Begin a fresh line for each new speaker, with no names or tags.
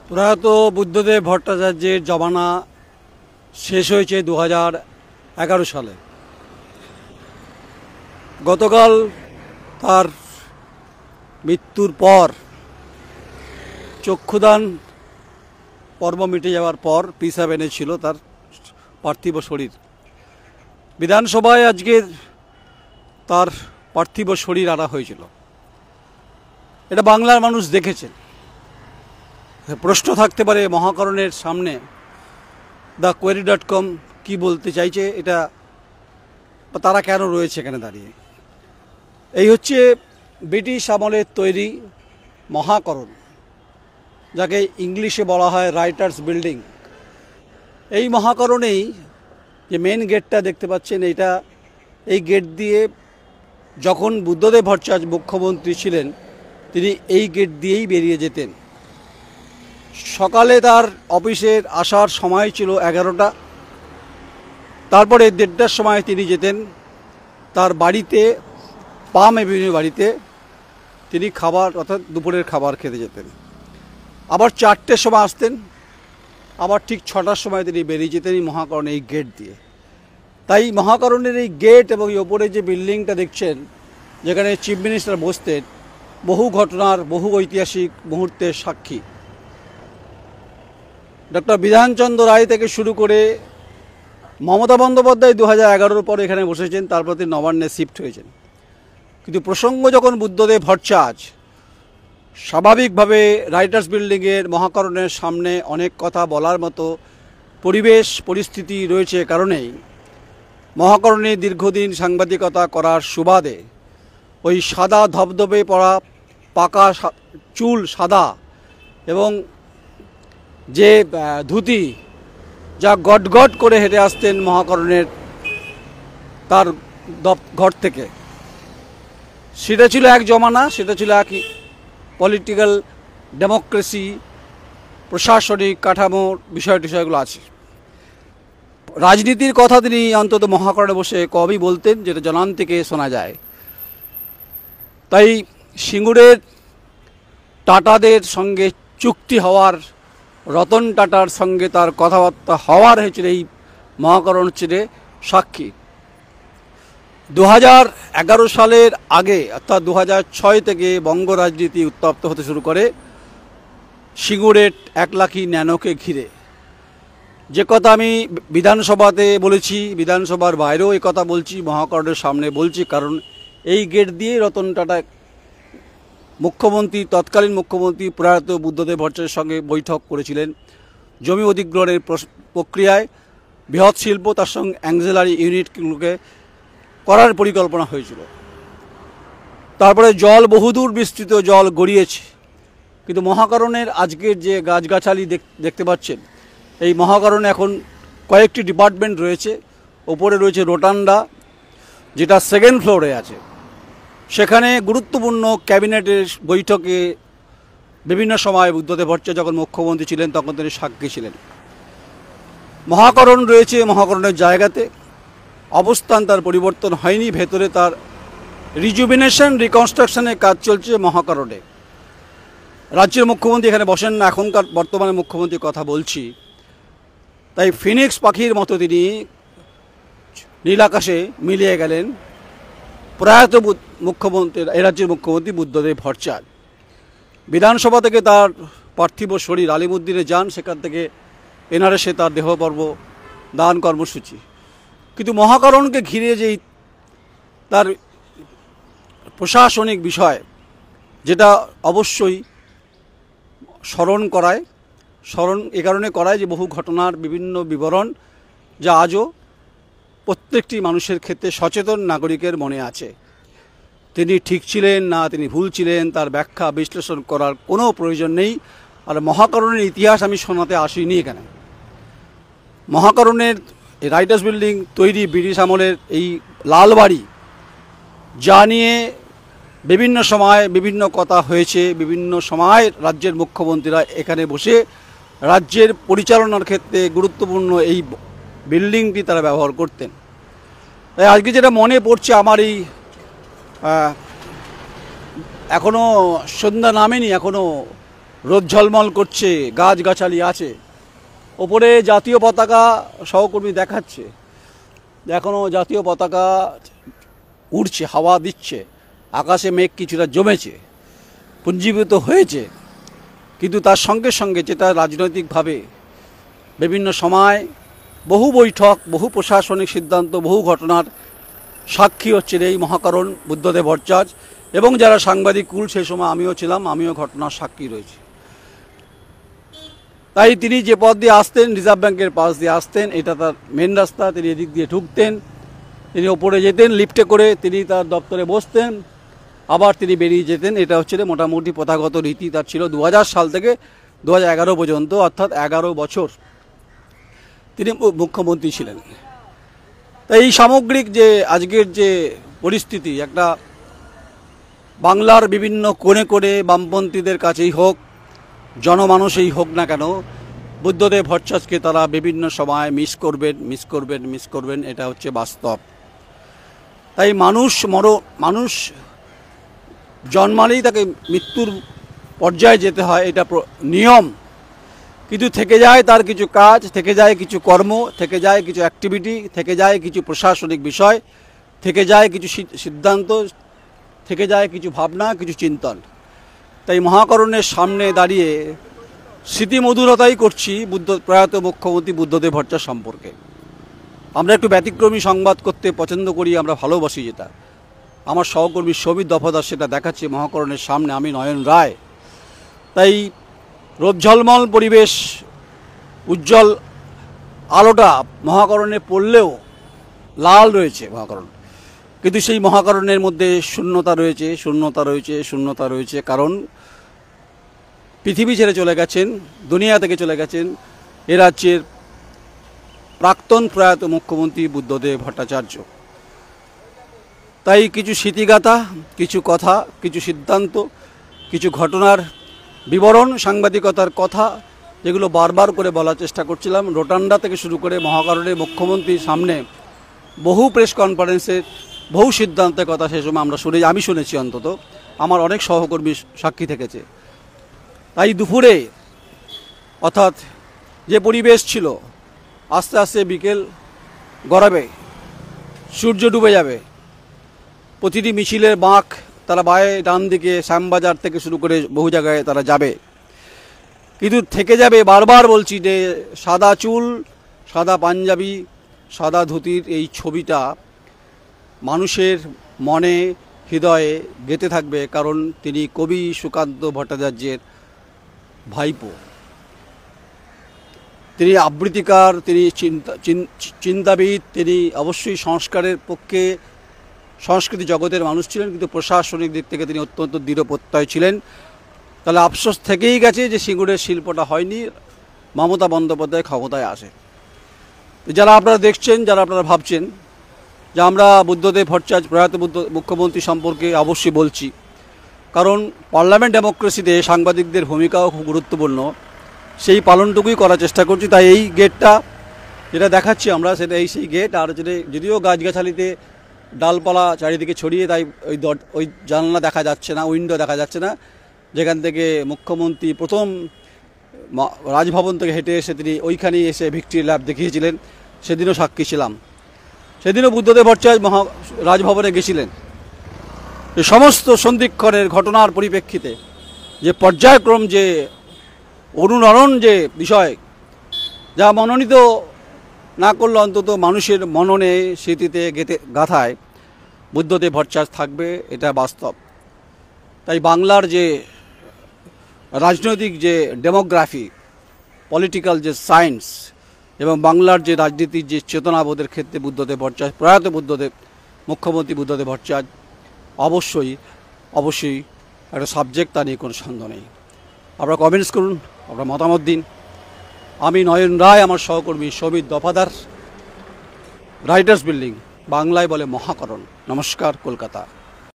প্রয়াত বুদ্ধদেব ভট্টাচার্যের জমানা শেষ হয়েছে 2011 সালে। গতকাল তার মৃত্যুর পর চক্ষুদান পর্ব মিটে যাওয়ার পর পিসাব এনেছিল তার পার্থিব শরীর। বিধানসভায় আজকে তার পার্থিব শরীর আনা হয়েছিল। এটা বাংলার মানুষ দেখেছেন। প্রশ্ন থাকতে পারে মহাকরণের সামনে thequery.com কি বলতে চাইছে, এটা তারা কেন রয়েছে এখানে দাঁড়িয়ে। এই হচ্ছে ব্রিটিশ আমলের তৈরি মহাকরণ, যাকে ইংলিশে বলা হয় রাইটার্স বিল্ডিং। এই মহাকরণেই যে মেন গেটটা দেখতে পাচ্ছেন, এই গেট দিয়ে যখন বুদ্ধদেব ভট্টাচার্য মুখ্যমন্ত্রী ছিলেন তিনি এই গেট দিয়েই বেরিয়ে যেতেন। সকালে তার অফিসের আসার সময় ছিল 11টা, তারপরে 1:30টার সময় তিনি যেতেন তার বাড়িতে, পাম এভিনিউ বাড়িতে তিনি খাবার অর্থাৎ দুপুরের খাবার খেতে যেতেন। আবার 4টের সময় আসতেন, আবার ঠিক 6টার সময় তিনি বেরিয়ে যেতেন এই মহাকরণ এই গেট দিয়ে। তাই মহাকরণের এই গেট এবং এই ওপরে যে বিল্ডিংটা দেখছেন যেখানে চিফ মিনিস্টার বসতেন, বহু ঘটনার বহু ঐতিহাসিক মুহূর্তের সাক্ষী। ডক্টর বিধানচন্দ্র রায় থেকে শুরু করে মমতা বন্দ্যোপাধ্যায় 2011-র পর এখানে বসেছেন, তারপর তিনি নবান্নে শিফট হয়েছেন। কিন্তু প্রসঙ্গ যখন বুদ্ধদেব ভট্টাচার্য, স্বাভাবিকভাবে রাইটার্স বিল্ডিংয়ের মহাকরণের সামনে অনেক কথা বলার মতো পরিবেশ পরিস্থিতি রয়েছে কারণেই মহাকরণে দীর্ঘদিন সাংবাদিকতা করার সুবাদে ওই সাদা ধবধবে পড়া পাকা চুল সাদা এবং যে ধুতি যা গটগট করে হেঁটে আসতেন মহাকরণের তার ঘর থেকে, সেটা ছিল এক জমানা, সেটা ছিল এক পলিটিক্যাল ডেমোক্রেসি, প্রশাসনিক কাঠামোর বিষয়গুলো আছে। রাজনীতির কথা তিনি অন্তত মহাকরণে বসে কবই বলতেন, যেটা জনান থেকে শোনা যায়। তাই সিঙ্গুরের টাটাদের সঙ্গে চুক্তি হওয়ার, রতন টাটার সঙ্গে তার কথাবার্তা হওয়ার হয়েছিল এই মহাকরণ ছেড়ে সাক্ষী। 2011 সালের আগে অর্থাৎ 2006 থেকে বঙ্গ রাজনীতি উত্তপ্ত হতে শুরু করে সিঙ্গুরের 1 লাখি ন্যানোকে ঘিরে। যে কথা আমি বিধানসভাতে বলেছি, বিধানসভার বাইরেও এই কথা বলছি, মহাকরণের সামনে বলছি, কারণ এই গেট দিয়ে রতন টাটা মুখ্যমন্ত্রী, তৎকালীন মুখ্যমন্ত্রী প্রয়াত বুদ্ধদেব ভট্টাচার্যের সঙ্গে বৈঠক করেছিলেন। জমি অধিগ্রহণের প্রক্রিয়ায় বৃহৎ শিল্প তার সঙ্গে অ্যাংজেলারি ইউনিটগুলোকে করার পরিকল্পনা হয়েছিল। তারপরে জল বহুদূর বিস্তৃত জল গড়িয়েছে, কিন্তু মহাকরণের আজকের যে গাছগাছালি দেখতে পাচ্ছেন, এই মহাকরণে এখন কয়েকটি ডিপার্টমেন্ট রয়েছে। ওপরে রয়েছে রোটান্ডা, যেটা 2nd ফ্লোরে আছে। সেখানে গুরুত্বপূর্ণ ক্যাবিনেটের বৈঠকে বিভিন্ন সময় বুদ্ধদেব ভট্টাচার্য যখন মুখ্যমন্ত্রী ছিলেন তখন তিনি সাক্ষী ছিলেন। মহাকরণ রয়েছে মহাকরণের জায়গাতে, অবস্থান তার পরিবর্তন হয়নি। ভেতরে তার রিজুভিনেশন, রিকনস্ট্রাকশনের কাজ চলছে মহাকরণে। রাজ্যের মুখ্যমন্ত্রী এখানে বসেন না, এখনকার বর্তমানে মুখ্যমন্ত্রীর কথা বলছি। তাই ফিনিক্স পাখির মতো তিনি নীলাকাশে মিলিয়ে গেলেন প্রয়াত মুখ্যমন্ত্রী, এ রাজ্যের মুখ্যমন্ত্রী বুদ্ধদেব ভট্টাচার্য। বিধানসভা থেকে তার পার্থিব শরীর আলিমুদ্দিনে যান, সেখান থেকে এনআরএসে তার দেহপর্ব দান কর্মসূচি। কিন্তু মহাকরণকে ঘিরে যেই তার প্রশাসনিক বিষয়, যেটা অবশ্যই স্মরণ এ কারণে করায় যে বহু ঘটনার বিভিন্ন বিবরণ যা আজও প্রত্যেকটি মানুষের ক্ষেত্রে সচেতন নাগরিকের মনে আছে। তিনি ঠিক ছিলেন না তিনি ভুল ছিলেন তার ব্যাখ্যা বিশ্লেষণ করার কোনো প্রয়োজন নেই। আর মহাকরণের ইতিহাস আমি শোনাতে আসিনি এখানে। মহাকরণের এই রাইটার্স বিল্ডিং তৈরি ব্রিটিশ আমলের এই লালবাড়ি, যা নিয়ে বিভিন্ন সময় বিভিন্ন কথা হয়েছে, বিভিন্ন সময় রাজ্যের মুখ্যমন্ত্রীরা এখানে বসে রাজ্যের পরিচালনার ক্ষেত্রে গুরুত্বপূর্ণ এই বিল্ডিংটি তারা ব্যবহার করতেন। তাই আজকে যেটা মনে পড়ছে, আমার এই এখনও সন্ধ্যা নামেনি, এখনও রোদ ঝলমল করছে, গাছগাছালি আছে, ওপরে জাতীয় পতাকা সহকর্মী দেখাচ্ছে, এখনও জাতীয় পতাকা উড়ছে, হাওয়া দিচ্ছে, আকাশে মেঘ কিছুটা জমেছে, পুঞ্জীভূত হয়েছে। কিন্তু তার সঙ্গে সঙ্গে যেটা রাজনৈতিকভাবে বিভিন্ন সময় বহু বৈঠক, বহু প্রশাসনিক সিদ্ধান্ত, বহু ঘটনার সাক্ষী হচ্ছেন এই মহাকারণ বুদ্ধদেব ভট্টাচার্য এবং যারা সাংবাদিক কুল, সেই সময় আমিও ছিলাম, আমিও ঘটনার সাক্ষী রয়েছি। তাই তিনি যে পথ দিয়ে আসতেন, রিজার্ভ ব্যাংকের পাশ দিয়ে আসতেন, এটা তার মেন রাস্তা, তিনি এদিক দিয়ে ঢুকতেন, তিনি ওপরে যেতেন লিফটে করে, তিনি তার দপ্তরে বসতেন, আবার তিনি বেরিয়ে যেতেন। এটা হচ্ছে মোটামুটি প্রথাগত রীতি তার ছিল 2000 সাল থেকে 2011 পর্যন্ত, অর্থাৎ 11 বছর তিনি মুখ্যমন্ত্রী ছিলেন। তাই এই সামগ্রিক যে আজকের যে পরিস্থিতি, একটা বাংলার বিভিন্ন কোণে কোণে বামপন্থীদের কাছেই হোক, জনমানুষেই হোক না কেন, বুদ্ধদেব ভট্টাচার্যকে তারা বিভিন্ন সময় মিস করবেন, এটা হচ্ছে বাস্তব। তাই মানুষ জন্মালেই তাকে মৃত্যুর পর্যায়ে যেতে হয়, এটা নিয়ম। কিন্তু থেকে যায় তার কিছু কাজ, থেকে যায় কিছু কর্ম, থেকে যায় কিছু অ্যাক্টিভিটি, থেকে যায় কিছু প্রশাসনিক বিষয়, থেকে যায় কিছু সিদ্ধান্ত, থেকে যায় কিছু ভাবনা, কিছু চিন্তন। তাই মহাকরণের সামনে দাঁড়িয়ে স্মৃতিমধুরতাই করছি প্রয়াত মুখ্যমন্ত্রী বুদ্ধদেব ভট্টাচার্য সম্পর্কে। আমরা একটু ব্যতিক্রমী সংবাদ করতে পছন্দ করি, আমরা ভালোবাসি যেটা। আমার সহকর্মী সৌমিত দফাদার সেটা দেখাচ্ছে মহাকরণের সামনে, আমি নয়ন রায়। তাই রোদঝলমল পরিবেশ, উজ্জ্বল আলোটা মহাকরণে পড়লেও লাল রয়েছে মহাকরণ, কিন্তু সেই মহাকরণের মধ্যে শূন্যতা রয়েছে, কারণ পৃথিবী ছেড়ে চলে গেছেন, দুনিয়া থেকে চলে গেছেন এ রাজ্যের প্রাক্তন প্রয়াত মুখ্যমন্ত্রী বুদ্ধদেব ভট্টাচার্য। তাই কিছু স্মৃতিগাথা, কিছু কথা, কিছু সিদ্ধান্ত, কিছু ঘটনার বিবরণ, সাংবাদিকতার কথা, যেগুলো বারবার করে বলার চেষ্টা করছিলাম। রোটান্ডা থেকে শুরু করে মহাকরণের মুখ্যমন্ত্রীর সামনে বহু প্রেস কনফারেন্সের বহু সিদ্ধান্তের কথা সে সময় আমি শুনেছি, অন্তত আমার অনেক সহকর্মী সাক্ষী থেকেছে। তাই দুপুরে, অর্থাৎ যে পরিবেশ ছিল, আস্তে আস্তে বিকেল গড়াবে, সূর্য ডুবে যাবে, প্রতিটি মিছিলের বাঁক তারা বায়ে ডান দিকে শ্যামবাজার থেকে শুরু করে বহু জায়গায় তারা যাবে, কিন্তু থেকে যাবে, বারবার বলছি, যে সাদা চুল, সাদা পাঞ্জাবি, সাদা ধুতির এই ছবিটা মানুষের মনে, হৃদয়ে গেঁথে থাকবে, কারণ তিনি কবি সুকান্ত ভট্টাচার্যের ভাইপো। তিনি আবৃত্তিকার, তিনি চিন্তাবিদ, তিনি অবশ্যই সংস্কারের পক্ষে, সংস্কৃতি জগতের মানুষ ছিলেন, কিন্তু প্রশাসনিক দিক থেকে তিনি অত্যন্ত দৃঢ়প্রত্যয় ছিলেন। তাহলে আফসোস থেকেই গেছে যে সিঙ্গুরের শিল্পটা হয়নি, মমতা বন্দ্যোপাধ্যায় ক্ষমতায় আসে। যারা আপনারা দেখছেন, যারা আপনারা ভাবছেন যে আমরা বুদ্ধদেব ভট্টাচার্য প্রয়াত মুখ্যমন্ত্রী সম্পর্কে অবশ্যই বলছি, কারণ পার্লামেন্ট ডেমোক্রেসিতে সাংবাদিকদের ভূমিকাও খুব গুরুত্বপূর্ণ, সেই পালনটুকুই করার চেষ্টা করছি। তাই এই গেটটা যেটা দেখাচ্ছি আমরা, সেটা সেই গেট। আর যদিও গাছগাছালিতে ডালপালা চারিদিকে ছড়িয়ে, তাই ওই জানলা দেখা যাচ্ছে না, উইন্ডো দেখা যাচ্ছে না, যেখান থেকে মুখ্যমন্ত্রী প্রথম রাজভবন থেকে হেঁটে এসে তিনি ওইখানেই এসে ভিক্টরি ল্যাব দেখিয়েছিলেন। সেদিনও সাক্ষী ছিলাম, সেদিনও বুদ্ধদেব ভট্টাচার্য রাজভবনে গেছিলেন। এই সমস্ত সন্ধিক্ষণের ঘটনার পরিপ্রেক্ষিতে যে পর্যায়ক্রম, যে অনুরণন, যে বিষয়, যা মনোনীত না করলে অন্তত মানুষের মননে, স্মৃতিতে গাথায় বুদ্ধদেব ভট্টাচার্য থাকবে, এটা বাস্তব। তাই বাংলার যে রাজনৈতিক যে ডেমোগ্রাফি, পলিটিক্যাল যে সায়েন্স, এবং বাংলার যে রাজনীতির যে চেতনাবোধের ক্ষেত্রে বুদ্ধদেব ভট্টাচার্য, প্রয়াত মুখ্যমন্ত্রী বুদ্ধদেব ভট্টাচার্য অবশ্যই একটা সাবজেক্ট, তা নিয়ে কোনো সন্দেহ নেই। আপনারা কমেন্টস করুন, আপনারা মতামত দিন। আমি নয়ন রায়, আমার সহকর্মী সৌমিত দফাদার, রাইটার্স বিল্ডিং, বাংলায় বলে মহাকরণ। নমস্কার, কলকাতা।